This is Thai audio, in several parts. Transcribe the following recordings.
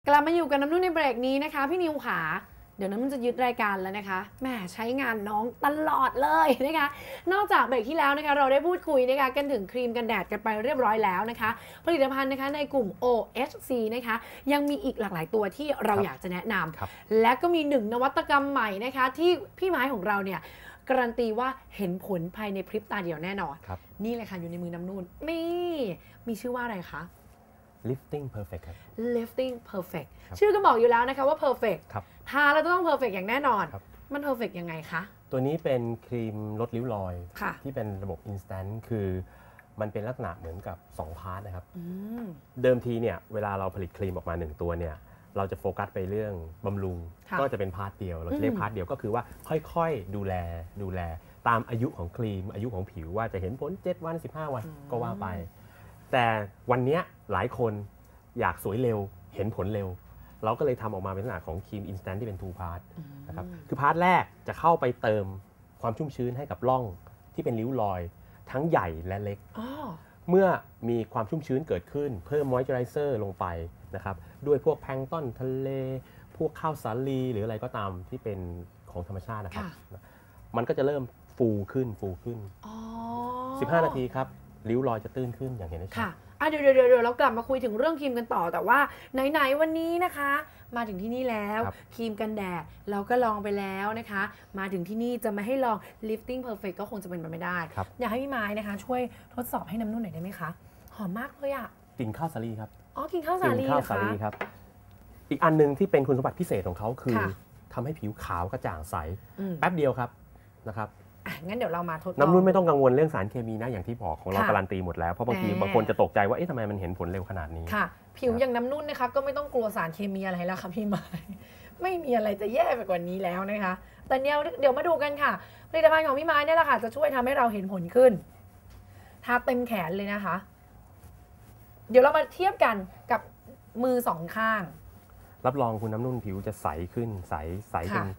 กลับมาอยู่กับน้ำนุ่นในเบรกนี้นะคะพี่นิวขาเดี๋ยวน้ำนุ่นจะยึดรายการแล้วนะคะแหมใช้งานน้องตลอดเลยนะคะนอกจากเบรกที่แล้วนะคะเราได้พูดคุยนะคะกันถึงครีมกันแดดกันไปเรียบร้อยแล้วนะคะผลิตภัณฑ์นะคะในกลุ่ม OHC นะคะยังมีอีกหลากหลายตัวที่เราอยากจะแนะนำและก็มีหนึ่งนวัตกรรมใหม่นะคะที่พี่ไม้ของเราเนี่ยการันตีว่าเห็นผลภายในพริบตาเดียวแน่นอนนี่เลยค่ะอยู่ในมือน้ำนุ่นนี่มีชื่อว่าอะไรคะ Lifting Perfect ครับ Lifting Perfect ชื่อก็บอกอยู่แล้วนะคะว่า Perfect ทาแล้วต้อง Perfect อย่างแน่นอนมัน Perfect ยังไงคะตัวนี้เป็นครีมลดริ้วรอยที่เป็นระบบ Instant คือมันเป็นลักษณะเหมือนกับ2พาร์ทนะครับเดิมทีเนี่ยเวลาเราผลิตครีมออกมา1ตัวเนี่ยเราจะโฟกัสไปเรื่องบำรุงก็จะเป็นพาร์ทเดียวเราจะเรียกพาร์ทเดียวก็คือว่าค่อยๆดูแลตามอายุของครีมอายุของผิวว่าจะเห็นผล7วัน15วันก็ว่าไปแต่วันนี้หลายคนอยากสวยเร็วเห็นผลเร็วเราก็เลยทำออกมาเป็นลักษณะของครีม Instant ที่เป็น 2 พาร์ทนะครับคือพาร์ทแรกจะเข้าไปเติมความชุ่มชื้นให้กับร่องที่เป็นริ้วรอยทั้งใหญ่และเล็กเมื่อมีความชุ่มชื้นเกิดขึ้นเพิ่มมอยเจอไรเซอร์ลงไปนะครับด้วยพวกแพลงก์ตอนทะเลพวกข้าวสาลีหรืออะไรก็ตามที่เป็นของธรรมชาตินะครับมันก็จะเริ่มฟูขึ้น15 นาทีครับริ้วรอยจะตื้นขึ้นอย่างเห็นได้ชัดเดี๋ยวเรากลับมาคุยถึงเรื่องครีมกันต่อแต่ว่าไหนวันนี้นะคะมาถึงที่นี่แล้วครีมกันแดดเราก็ลองไปแล้วนะคะมาถึงที่นี่จะมาให้ลอง Lifting Perfect ก็คงจะเป็นไปไม่ได้อยากให้พี่ไม้นะคะช่วยทดสอบให้น้ำนุ่นหน่อยได้ไหมคะหอมมากเลยอ่ะกลิ่นข้าวสาลีครับกลิ่นข้าวสาลีครับอีกอันนึงที่เป็นคุณสมบัติพิเศษของเขาคือทำให้ผิวขาวกระจ่างใสแป๊บเดียวครับนะครับงั้นเดี๋ยวเรามาทดลองน้ำนุ่นไม่ต้องกังวลเรื่องสารเคมีนะอย่างที่บอกของเราการันตีหมดแล้วเพราะบางทีบางคนจะตกใจว่าทำไมมันเห็นผลเร็วขนาดนี้ค่ะผิวอย่างน้ำนุ่นนะคะก็ไม่ต้องกลัวสารเคมีอะไรแล้วค่ะพี่ไม้ไม่มีอะไรจะแย่ไปกว่านี้แล้วนะคะแต่เดี๋ยวมาดูกันค่ะผลิตภัณฑ์ของพี่ไม้เนี่ยแหละค่ะจะช่วยทำให้เราเห็นผลขึ้นทาเต็มแขนเลยนะคะเดี๋ยวเรามาเทียบกันกับมือ2ข้างรับรองคุณน้ำนุ่นผิวจะใสขึ้นใสขึ้น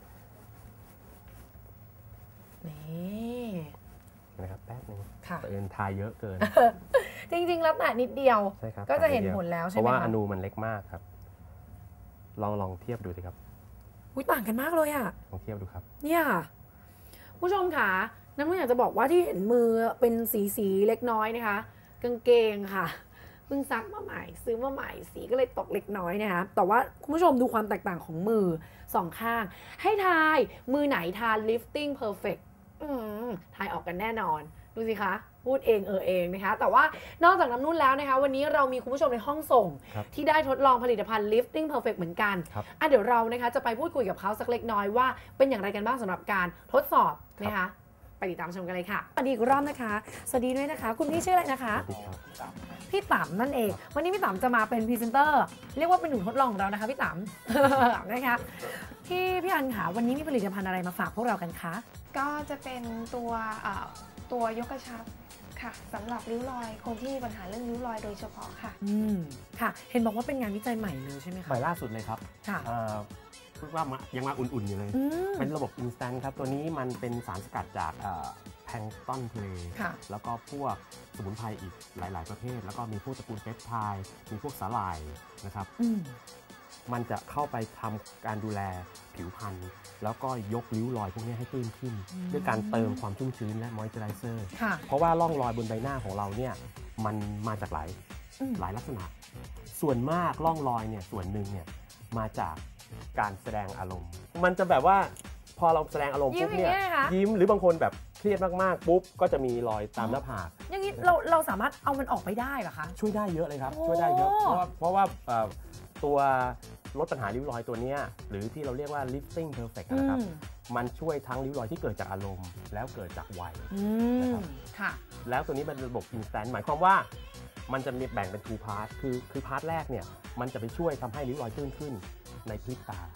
นี่นะครับแป๊บนึงเอิญทาเยอะเกินจริงๆแล้วแต่นิดเดียวก็จะเห็นผลแล้วใช่ไหมเพราะว่าอนูมันเล็กมากครับลองเทียบดูสิครับต่างกันมากเลยอ่ะลองเทียบดูครับเนี่ยผู้ชมค่ะน้ำมันอยากจะบอกว่าที่เห็นมือเป็นสีเล็กน้อยนะคะกางเกงค่ะเพิ่งซักมาใหม่ซื้อมาใหม่สีก็เลยตกเล็กน้อยนะคะแต่ว่าคุณผู้ชมดูความแตกต่างของมือ2ข้างให้ทายมือไหนทา Lifting Perfectทายออกกันแน่นอนดูสิคะพูดเองเองนะคะแต่ว่านอกจากน้ำนุ่นแล้วนะคะวันนี้เรามีคุณผู้ชมในห้องส่งที่ได้ทดลองผลิตภัณฑ์ Lifting Perfect เหมือนกันเดี๋ยวเรานะคะจะไปพูดคุยกับเขาสักเล็กน้อยว่าเป็นอย่างไรกันบ้างสำหรับการทดสอบนะคะไปติดตามชมกันเลยค่ะสวัสดีอีกรอบนะคะสวัสดีด้วยนะคะคุณพี่ชื่ออะไรนะคะพี่ต๋ำนั่นเองวันนี้พี่ต๋ำจะมาเป็นพรีเซนเตอร์เรียกว่าเป็นหนูทดลองของเรานะคะพี่ต๋ำนะคะพี่อันค่ะวันนี้มีผลิตภัณฑ์อะไรมาฝากพวกเรากันคะก็จะเป็นตัวยกกระชับค่ะสำหรับริ้วรอยคนที่มีปัญหาเรื่องริ้วรอยโดยเฉพาะค่ะค่ะเห็นบอกว่าเป็นงานวิจัยใหม่เลยใช่ไหมคะใหม่ล่าสุดเลยครับค่ะพูดว่ายังมาอุ่นๆอยู่เลยเป็นระบบ Instant ครับตัวนี้มันเป็นสารสกัดจากแพลงก์ตอนทะเลแล้วก็พวกสมุนไพรอีกหลายๆประเภทแล้วก็มีพวกตระกูลเปปไทด์มีพวกสาหร่ายนะครับมันจะเข้าไปทำการดูแลผิวพรรณแล้วก็ยกริ้วรอยพวกนี้ให้ตื้นขึ้นด้วยการเติมความชุ่มชื้นและมอยเจอไรเซอร์เพราะว่าร่องรอยบนใบหน้าของเราเนี่ยมันมาจากหลายลักษณะส่วนมากร่องรอยเนี่ยส่วนหนึ่งเนี่ยมาจากการแสดงอารมณ์มันจะแบบว่าพอเราแสดงอารมณ์ปุ๊บเนี่ยยิ้มหรือบางคนแบบเครียดมากๆปุ๊บก็จะมีรอยตามหน้าผากอย่างนี้เราสามารถเอามันออกไปได้เหรอคะช่วยได้เยอะเลยครับช่วยได้เยอะเพราะว่าตัวลดปัญหาริ้วรอยตัวนี้หรือที่เราเรียกว่า Lifting Perfect นะครับมันช่วยทั้งริ้วรอยที่เกิดจากอารมณ์แล้วเกิดจากวัยนะครับแล้วตัวนี้เป็นระบบ Instant หมายความว่ามันจะมีแบ่งเป็น 2 พาร์ทคือพาร์ทแรกเนี่ยมันจะไปช่วยทำให้ริ้วรอยตื้นขึ้นในพริบตา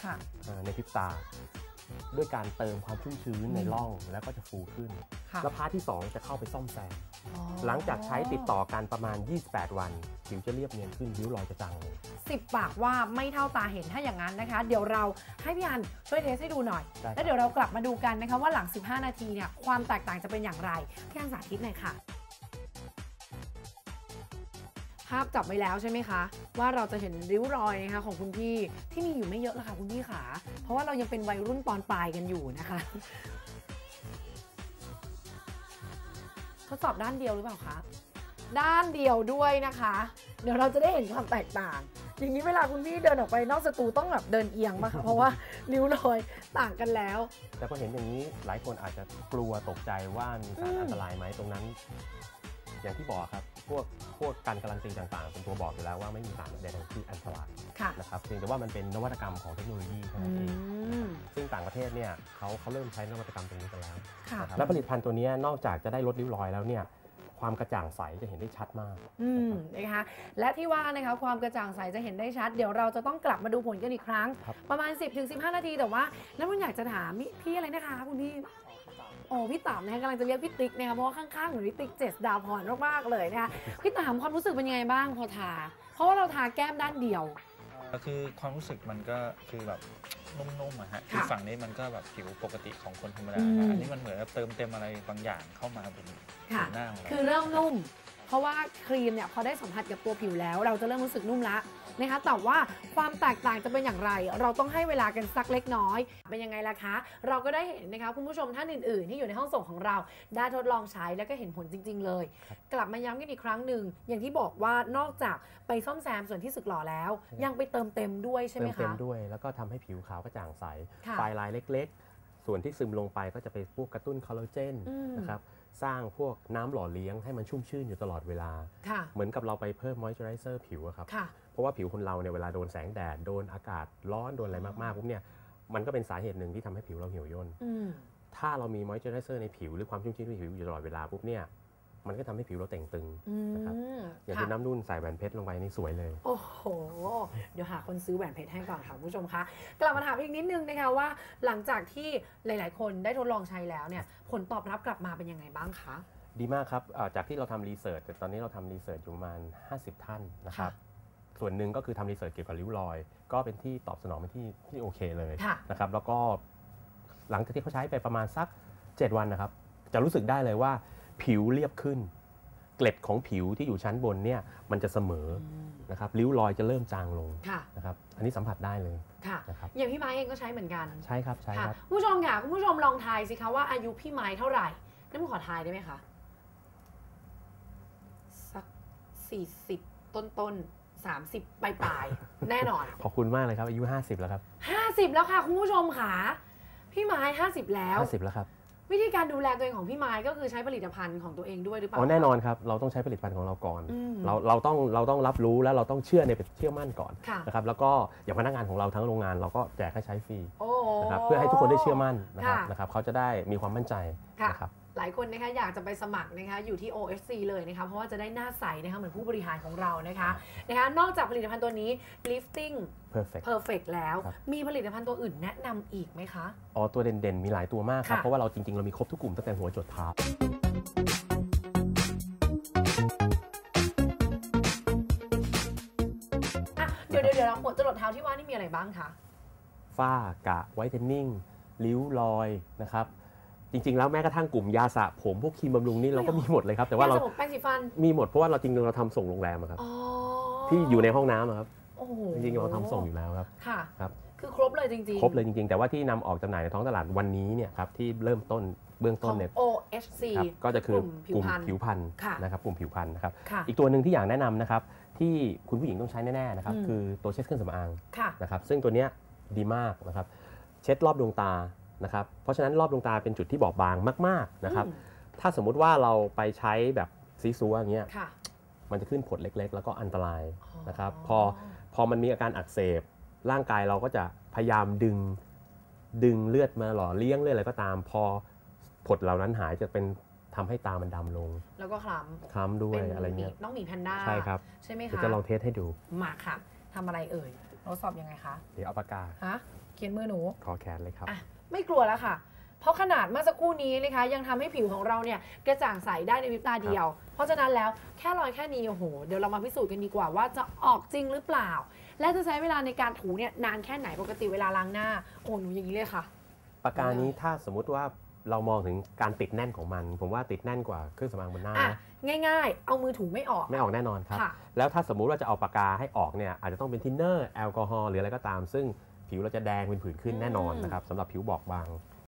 ด้วยการเติมความชุ่มชื้นในร่องแล้วก็จะฟูขึ้นแล้วพาร์ทที่2จะเข้าไปซ่อมแซมหลังจากใช้ติดต่อกันประมาณ28วันผิวจะเรียบเนียนขึ้นริ้วรอยจะจางลง 10 ปากว่าไม่เท่าตาเห็นถ้าอย่างนั้นนะคะเดี๋ยวเราให้พี่อันช่วยเทสให้ดูหน่อยแล้วเดี๋ยวเรากลับมาดูกันนะคะว่าหลัง15 นาทีเนี่ยความแตกต่างจะเป็นอย่างไรพี่อันสาธิตหน่อยค่ะภาพจับไว้แล้วใช่ไหมคะว่าเราจะเห็นริ้วรอยนะคะของคุณพี่ที่มีอยู่ไม่เยอะแล้วค่ะคุณพี่ขาเพราะว่าเรายังเป็นวัยรุ่นตอนปลายกันอยู่นะคะทดสอบด้านเดียวหรือเปล่าคะด้านเดียวด้วยนะคะเดี๋ยวเราจะได้เห็นความแตกต่างอย่างนี้เวลาคุณพี่เดินออกไปนอกสตูต้องแบบเดินเอียงมากค่ะเพราะว่าริ้วรอยต่างกันแล้วแต่พอเห็นอย่างนี้หลายคนอาจจะกลัวตกใจว่ามีสารอันตรายไหมตรงนั้นอย่างที่บอกครับพวกการการันตีต่างๆเป็นตัวบอกอยู่แล้วว่าไม่มีสารใดๆที่อันตรายนะครับเพียงแต่ว่ามันเป็นนวัตกรรมของเทคโนโลยีเท่านั้นเองซึ่งต่างประเทศเนี่ยเขาเริ่มใช้นวัตกรรมตรงนี้กันแล้วและผลิตภัณฑ์ตัวนี้นอกจากจะได้ลดริ้วรอยแล้วเนี่ยความกระจ่างใสจะเห็นได้ชัดมากนะคะและที่ว่านะคะความกระจ่างใสจะเห็นได้ชัดเดี๋ยวเราจะต้องกลับมาดูผลกันอีกครั้งประมาณ 10-15 นาทีแต่ว่าน้ำมันอยากจะถามพี่อะไรนะคะคุณพี่โอ้พี่ต๋ำนะคะกำลังจะเรียกพี่ติ๊กนะคะเพราะว่าข้างๆเหมือนพี่ติ๊กเจษฎาพรมากๆเลยนะคะพี่ต๋ำความรู้สึกเป็นยังไงบ้างพอทาเพราะว่าเราทาแก้มด้านเดียวคือความรู้สึกมันก็คือแบบนุ่มๆอะฮะคือฝั่งนี้มันก็แบบผิวปกติของคนธรรมดาอันนี้มันเหมือนเติมเต็มอะไรบางอย่างเข้ามาบนผิวหน้าของเราคือเริ่มนุ่มเพราะว่าครีมเนี่ยพอได้สัมผัสกับตัวผิวแล้วเราจะเริ่มรู้สึกนุ่มละนะคะแต่ว่าความแตกต่างจะเป็นอย่างไรเราต้องให้เวลากันสักเล็กน้อยเป็นยังไงล่ะคะเราก็ได้เห็นนะคะคุณผู้ชมท่านอื่นๆที่อยู่ในห้องส่งของเราได้ทดลองใช้แล้วก็เห็นผลจริงๆเลยกลับมาย้ำกันอีกครั้งหนึ่งอย่างที่บอกว่านอกจากไปซ่อมแซมส่วนที่สึกหรอแล้วยังไปเติมเต็มด้วยใช่ไหมคะเติมเต็มด้วยแล้วก็ทำให้ผิวขาวกระจ่างใสปลายลายเล็กๆส่วนที่ซึมลงไปก็จะไปพวกกระตุ้นคอลลาเจนนะครับสร้างพวกน้ำหล่อเลี้ยงให้มันชุ่มชื่นอยู่ตลอดเวลาเหมือนกับเราไปเพิ่มมอยส์เจอไรเซอร์ผิวครับเพราะว่าผิวคนเราเนี่ยเวลาโดนแสงแดดโดนอากาศร้อนโดนอะไรมากๆปุ๊บเนี่ยมันก็เป็นสาเหตุหนึ่งที่ทำให้ผิวเราเหี่ยวย่นถ้าเรามีมอยส์เจอไรเซอร์ในผิวหรือความชุ่มชื้นในผิวอยู่ตลอดเวลาปุ๊บเนี่ยมันก็ทำให้ผิวเราเต่งตึงนะครับอย่างที่น้ำนุ่นใส่แหวนเพชรลงไปนี่สวยเลยโอ้โหเดี๋ยวหาคนซื้อแหวนเพชรให้ก่อนค่ะผู้ชมคะกลับมาถามอีกนิดนึงนะคะว่าหลังจากที่หลายๆคนได้ทดลองใช้แล้วเนี่ยผลตอบรับกลับมาเป็นยังไงบ้างคะดีมากครับจากที่เราทำรีเสิร์ชตอนนี้เราทำรีเสิร์ชอยู่ประมาณ50 ท่านนะครับส่วนหนึ่งก็คือทำรีเสิร์ชเกี่ยวกับริ้วรอยก็เป็นที่ตอบสนองเป็นที่โอเคเลยนะครับแล้วก็หลังจากที่เขาใช้ไปประมาณสัก7 วันนะครับจะรู้สึกได้เลยว่าผิวเรียบขึ้นเกล็ดของผิวที่อยู่ชั้นบนเนี่ยมันจะเสมอนะครับริ้วรอยจะเริ่มจางลงนะครับอันนี้สัมผัสได้เลยนะครับอย่างพี่ไม้เองก็ใช้เหมือนกันใช่ครับใช่ครับผู้ชมค่ะคุณผู้ชมลองทายสิคะว่าอายุพี่ไม้เท่าไหร่น้ำขอทายได้ไหมคะสัก40ต้น30ปลายแน่นอนขอบคุณมากเลยครับอายุ50แล้วครับ 50แล้วค่ะคุณผู้ชมค่ะพี่ไม้50แล้ว 50แล้วครับวิธีการดูแลตัวเองของพี่ไม้ก็คือใช้ผลิตภัณฑ์ของตัวเองด้วยหรือเปล่าแน่นอนครับเราต้องใช้ผลิตภัณฑ์ของเราก่อนเราต้องรับรู้แล้วเราต้องเชื่อมั่นก่อนนะครับแล้วก็อย่างพนักงานของเราทั้งโรงงานเราก็แจกให้ใช้ฟรีนะครับเพื่อให้ทุกคนได้เชื่อมั่นนะครับเขาจะได้มีความมั่นใจนะครับหลายคนนะคะอยากจะไปสมัครนะคะอยู่ที่ OFC เลยนะคะเพราะว่าจะได้หน้าใสนะคะเหมือนผู้บริหารของเรานะคะนอกจากผลิตภัณฑ์ตัวนี้ lifting perfect แล้วมีผลิตภัณฑ์ตัวอื่นแนะนำอีกไหมคะตัวเด่นๆมีหลายตัวมากครับเพราะว่าเราจริงๆเรามีครบทุกกลุ่มตั้งแต่หัวจรดเท้าเดี๋ยวเราหัวจรดเท้าที่ว่านี่มีอะไรบ้างคะฝ้ากระไวท์เทนนิ่งริ้วรอยนะครับจริงๆแล้วแม้กระทั่งกลุ่มยาสระผมพวกครีมบำรุงนี่เราก็มีหมดเลยครับแต่ว่าเราแป้งสีฟันมีหมดเพราะว่าเราจริงๆเราทำส่งโรงแรมครับที่อยู่ในห้องน้ำครับจริงๆเราทำส่งอยู่แล้วครับครับคือครบเลยจริงๆครบเลยจริงๆแต่ว่าที่นำออกจำหน่ายในท้องตลาดวันนี้เนี่ยครับที่เริ่มต้นเบื้องต้นเนี่ย OHC ก็จะคือกลุ่มผิวพรรณนะครับกลุ่มผิวพรรณนะครับอีกตัวหนึ่งที่อยากแนะนำนะครับที่คุณผู้หญิงต้องใช้แน่ๆนะครับคือตัวเช็ดเครื่องสำอางนะครับซึ่งตัวเนี้ยดีมากนะครับเช็ดรอบดวงตานะครับเพราะฉะนั้นรอบดวงตาเป็นจุดที่บอบบางมากๆนะครับถ้าสมมุติว่าเราไปใช้แบบซีซัวอย่างเงี้ยมันจะขึ้นผดเล็กๆแล้วก็อันตรายนะครับพอมันมีอาการอักเสบร่างกายเราก็จะพยายามดึงเลือดมาหล่อเลี้ยงเลือดอะไรก็ตามพอผดเหล่านั้นหายจะเป็นทำให้ตามันดำลงแล้วก็คล้ำด้วยอะไรเงี้ยน้องหมีแพนด้าใช่ครับใช่ไหมคะจะลองเทสให้ดูมาค่ะทำอะไรเอ่ยทดสอบยังไงคะเดี๋ยวเอาปากกาเขียนมือหนูขอแขนเลยครับไม่กลัวแล้วค่ะเพราะขนาดเมื่อสักครู่นี้นะคะยังทำให้ผิวของเราเนี่ยกระจ่างใสได้ในพริบตาเดียวเพราะฉะนั้นแล้วแค่รอยแค่นี้โอ้โหเดี๋ยวเรามาพิสูจน์กันดีกว่าว่าจะออกจริงหรือเปล่าและจะใช้เวลาในการถูเนี่ยนานแค่ไหนปกติเวลาล้างหน้าโอ้หนูอย่างนี้เลยค่ะปากกานี้ถ้าสมมุติว่าเรามองถึงการติดแน่นของมันผมว่าติดแน่นกว่าเครื่องสำอางบนหน้านะง่ายๆ เอามือถูไม่ออกไม่ออกแน่นอนครับแล้วถ้าสมมุติว่าจะเอาปากกาให้ออกเนี่ยอาจจะต้องเป็นทินเนอร์แอลกอฮอล์หรืออะไรก็ตามซึ่งผิวเราจะแดงเป็นผื่นขึ้นแน่นอนนะครับสำหรับผิวบอบบาง